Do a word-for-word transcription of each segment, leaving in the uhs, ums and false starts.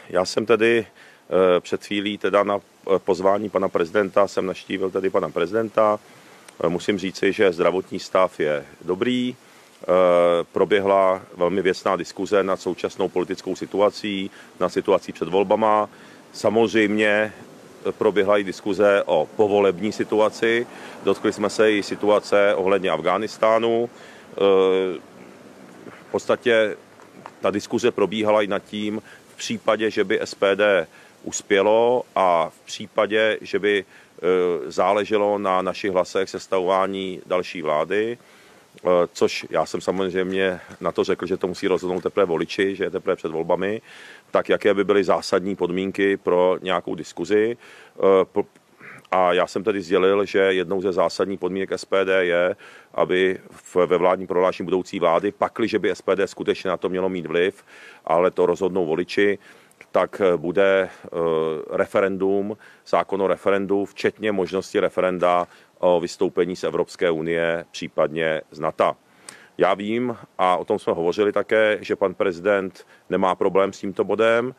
Já jsem tedy před chvílí teda na pozvání pana prezidenta jsem navštívil tedy pana prezidenta. Musím říci, že zdravotní stav je dobrý. Proběhla velmi věcná diskuze nad současnou politickou situací, nad situací před volbama. Samozřejmě proběhla i diskuze o povolební situaci. Dotkli jsme se i situace ohledně Afghánistánu. V podstatě ta diskuze probíhala i nad tím, v případě, že by S P D uspělo a v případě, že by záleželo na našich hlasech sestavování další vlády, což já jsem samozřejmě na to řekl, že to musí rozhodnout teprve voliči, že je teprve před volbami, tak jaké by byly zásadní podmínky pro nějakou diskuzi. A já jsem tedy sdělil, že jednou ze zásadních podmínek S P D je, aby ve vládním prohlášení budoucí vlády, pakliže by S P D skutečně na to mělo mít vliv, ale to rozhodnou voliči, tak bude referendum, zákon o referendu, včetně možnosti referenda o vystoupení z Evropské unie, případně z NATO. Já vím, a o tom jsme hovořili také, že pan prezident nemá problém s tímto bodem,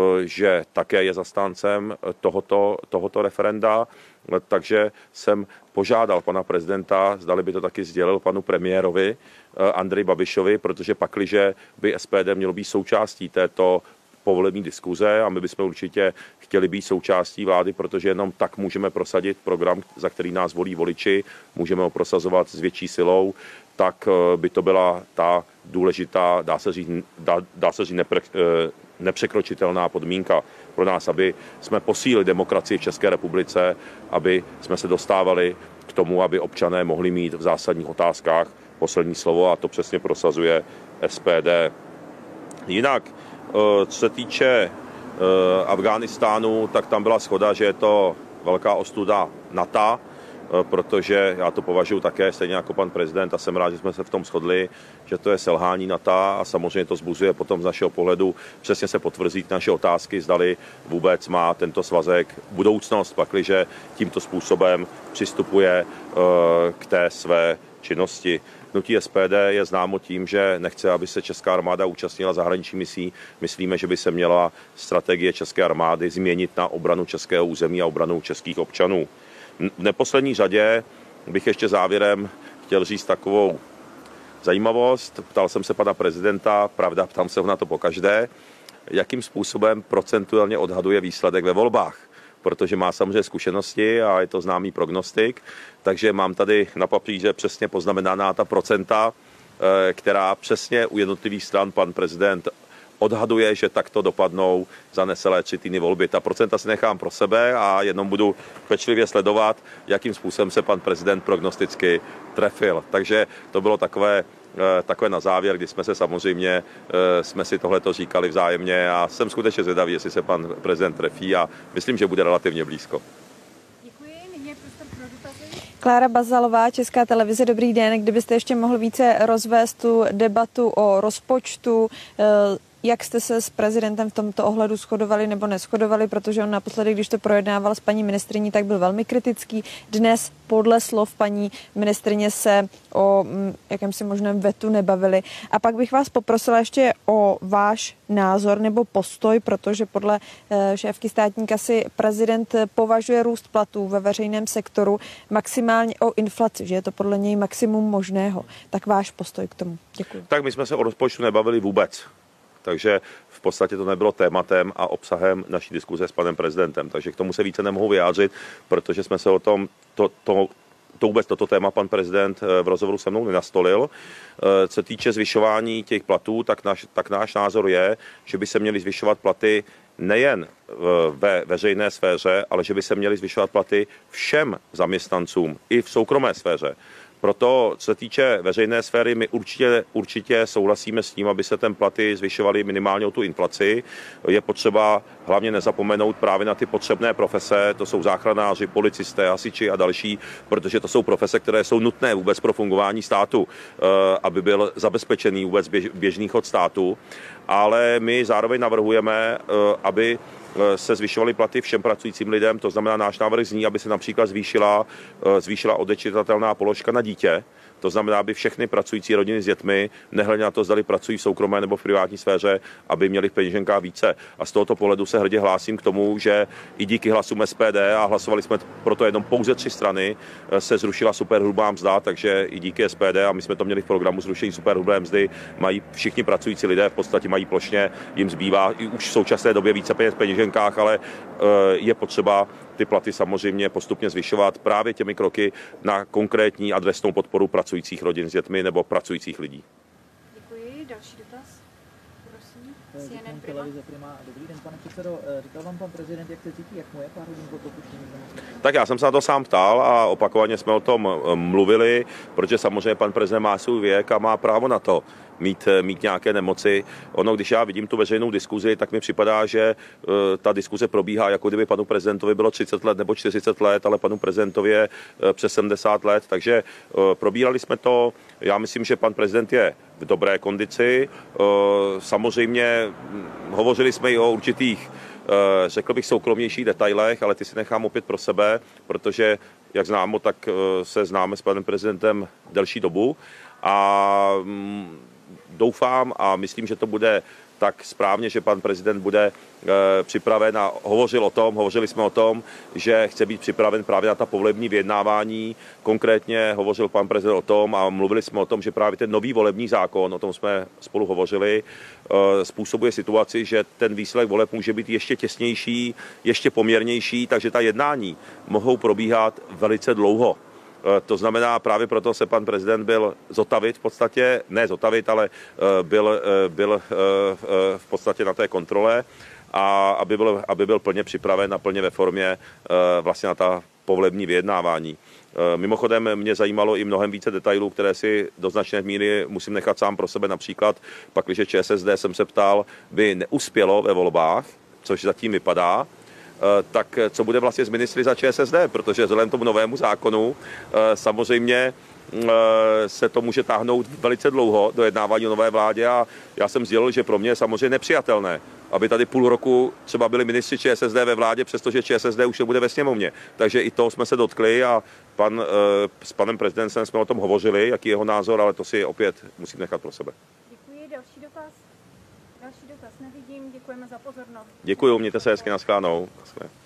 že také je zastáncem tohoto, tohoto referenda, takže jsem požádal pana prezidenta, zdali by to taky sdělil panu premiérovi Andreji Babišovi, protože pakliže by S P D mělo být součástí této povolební diskuze a my bychom určitě chtěli být součástí vlády, protože jenom tak můžeme prosadit program, za který nás volí voliči, můžeme ho prosazovat s větší silou, tak by to byla ta důležitá, dá se říct, dá, dá se říct nepre, nepřekročitelná podmínka pro nás, aby jsme posílili demokracii v České republice, aby jsme se dostávali k tomu, aby občané mohli mít v zásadních otázkách poslední slovo, a to přesně prosazuje S P D. Jinak, co se týče Afghánistánu, tak tam byla shoda, že je to velká ostuda NATO, protože já to považuji také stejně jako pan prezident a jsem rád, že jsme se v tom shodli, že to je selhání NATO a samozřejmě to zbuzuje potom z našeho pohledu, přesně se potvrzí naše otázky, zdali vůbec má tento svazek budoucnost, pakliže tímto způsobem přistupuje k té své činnosti. Hnutí S P D je známo tím, že nechce, aby se česká armáda účastnila zahraniční misí. Myslíme, že by se měla strategie české armády změnit na obranu českého území a obranu českých občanů. V neposlední řadě bych ještě závěrem chtěl říct takovou zajímavost. Ptal jsem se pana prezidenta, pravda, ptám se ho na to pokaždé, jakým způsobem procentuálně odhaduje výsledek ve volbách, protože má samozřejmě zkušenosti a je to známý prognostik, takže mám tady na papíře přesně poznamenaná ta procenta, která přesně u jednotlivých stran pan prezident odhaduje, že takto dopadnou za necelé tři týdny volby. Ta procenta si nechám pro sebe a jenom budu pečlivě sledovat, jakým způsobem se pan prezident prognosticky trefil. Takže to bylo takové, takové na závěr, kdy jsme se samozřejmě, jsme si tohleto říkali vzájemně a jsem skutečně zvědavý, jestli se pan prezident trefí a myslím, že bude relativně blízko. Děkuji, nyní je prostor pro dotazy. Klára Bazalová, Česká televize, dobrý den. Kdybyste ještě mohl více rozvést tu debatu o rozpočtu, jak jste se s prezidentem v tomto ohledu shodovali nebo neshodovali, protože on naposledy, když to projednával s paní ministryní, tak byl velmi kritický. Dnes podle slov paní ministryně se o jakémsi možném vetu nebavili. A pak bych vás poprosila ještě o váš názor nebo postoj, protože podle šéfky státní kasy prezident považuje růst platů ve veřejném sektoru maximálně o inflaci, že je to podle něj maximum možného. Tak váš postoj k tomu. Děkuji. Tak my jsme se o rozpočtu nebavili vůbec. Takže v podstatě to nebylo tématem a obsahem naší diskuze s panem prezidentem. Takže k tomu se více nemohu vyjádřit, protože jsme se o tom, to, to, to vůbec toto téma pan prezident v rozhovoru se mnou nenastolil. Co se týče zvyšování těch platů, tak náš, tak náš názor je, že by se měly zvyšovat platy nejen ve veřejné sféře, ale že by se měly zvyšovat platy všem zaměstnancům i v soukromé sféře. Proto, co se týče veřejné sféry, my určitě, určitě souhlasíme s tím, aby se ten platy zvyšovaly minimálně o tu inflaci. Je potřeba hlavně nezapomenout právě na ty potřebné profese, to jsou záchranáři, policisté, hasiči a další, protože to jsou profese, které jsou nutné vůbec pro fungování státu, aby byl zabezpečený vůbec běžný chod státu. Ale my zároveň navrhujeme, aby se zvyšovaly platy všem pracujícím lidem, to znamená náš návrh zní, aby se například zvýšila, zvýšila odečitatelná položka na dítě. To znamená, aby všechny pracující rodiny s dětmi, nehledě na to, zdali pracují v soukromé nebo v privátní sféře, aby měli v peněženkách více. A z tohoto pohledu se hrdě hlásím k tomu, že i díky hlasům S P D, a hlasovali jsme proto jenom pouze tři strany, se zrušila superhrubá mzda, takže i díky S P D, a my jsme to měli v programu zrušení superhrubé mzdy, mají všichni pracující lidé v podstatě mají plošně, jim zbývá i už v současné době více peněz v peněženkách, ale je potřeba ty platy samozřejmě postupně zvyšovat právě těmi kroky na konkrétní adresnou podporu pracujících rodin s dětmi nebo pracujících lidí. Děkuji. Další dotaz? Prosím. C N N Prima. Prima. Dobrý den, pane předsedo. Říkal vám pan prezident, jak se cítí, jak mu je pár hodin po propuštění? Tak já jsem se na to sám ptal a opakovaně jsme o tom mluvili, protože samozřejmě pan prezident má svůj věk a má právo na to mít, mít nějaké nemoci. Ono, když já vidím tu veřejnou diskuzi, tak mi připadá, že uh, ta diskuze probíhá, jako kdyby panu prezidentovi bylo třicet let nebo čtyřicet let, ale panu prezidentovi je uh, přes sedmdesát let, takže uh, probírali jsme to. Já myslím, že pan prezident je v dobré kondici. Uh, samozřejmě hovořili jsme i o určitých, uh, řekl bych, soukromnějších detailech, ale ty si nechám opět pro sebe, protože, jak známo, tak uh, se známe s panem prezidentem delší dobu a um, doufám a myslím, že to bude tak správně, že pan prezident bude e, připraven a hovořil o tom, hovořili jsme o tom, že chce být připraven právě na ta povolební vyjednávání. Konkrétně hovořil pan prezident o tom a mluvili jsme o tom, že právě ten nový volební zákon, o tom jsme spolu hovořili, e, způsobuje situaci, že ten výsledek voleb může být ještě těsnější, ještě poměrnější, takže ta jednání mohou probíhat velice dlouho. To znamená, právě proto se pan prezident byl zotavit v podstatě, ne zotavit, ale byl, byl v podstatě na té kontrole a aby byl, aby byl plně připraven a plně ve formě vlastně na ta povolební vyjednávání. Mimochodem mě zajímalo i mnohem více detailů, které si do značné míry musím nechat sám pro sebe. Například, pakliže ČSSD jsem se ptal, by neuspělo ve volbách, což zatím vypadá, tak co bude vlastně z ministry za ČSSD, protože vzhledem tomu novému zákonu samozřejmě se to může táhnout velice dlouho do jednávání o nové vládě a já jsem sdělil, že pro mě je samozřejmě nepřijatelné, aby tady půl roku třeba byli ministři ČSSD ve vládě, přestože ČSSD už nebude ve sněmovně. Takže i toho jsme se dotkli a pan, s panem prezidentem jsme o tom hovořili, jaký je jeho názor, ale to si opět musím nechat pro sebe. Děkuji. Další dotaz? Další dotaz nevidím. Děkujeme za pozornost. Děkuji, mějte se hezky, nashledanou.